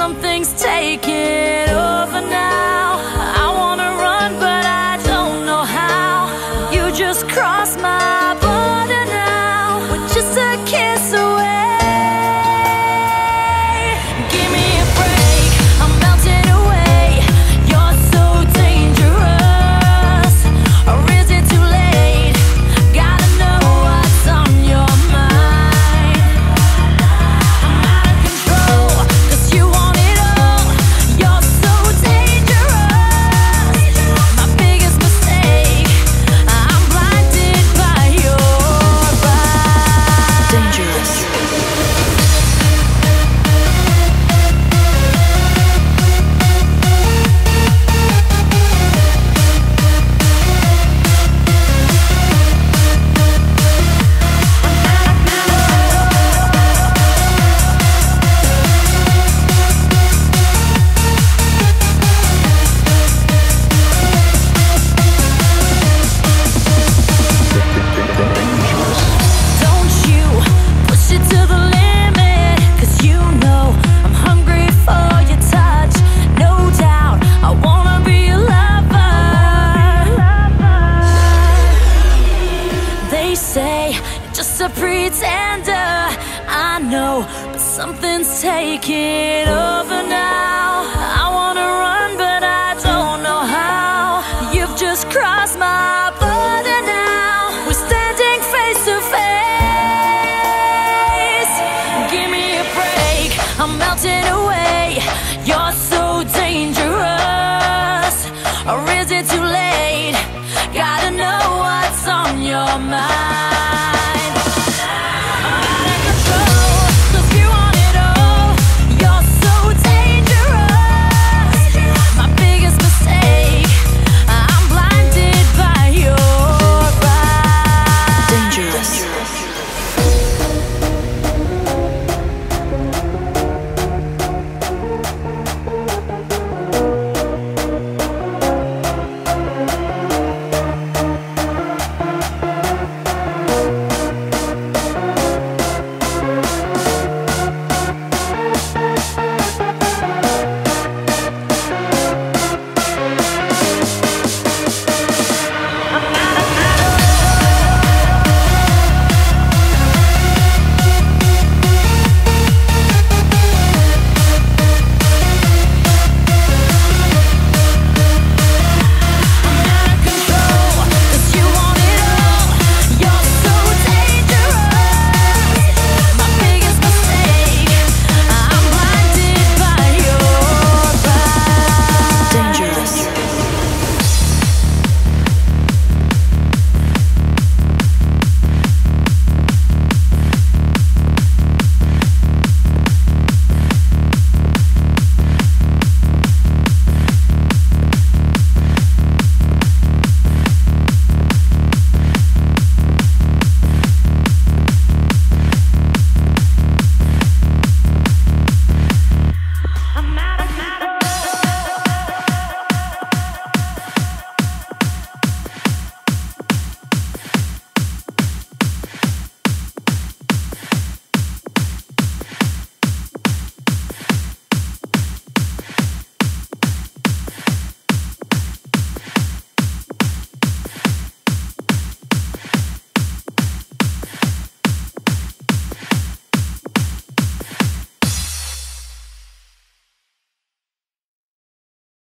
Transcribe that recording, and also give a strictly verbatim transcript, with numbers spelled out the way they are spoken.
something's taking over now. I wanna run, but I don't know how. You just crossed my border now. We're just a kiss away. Give me a break, I'm melting away. You're so dangerous. Or is it too late? Gotta know what's on your mind. I'm out of control, 'cause you want it all. You're so dangerous. My biggest mistake, I'm blinded by your vibe. Dangerous. Don't you push it to the limit, 'cause you know I'm hungry for your touch. No doubt, I wanna be a lover. They say you're just a pretender, I know, but something's taking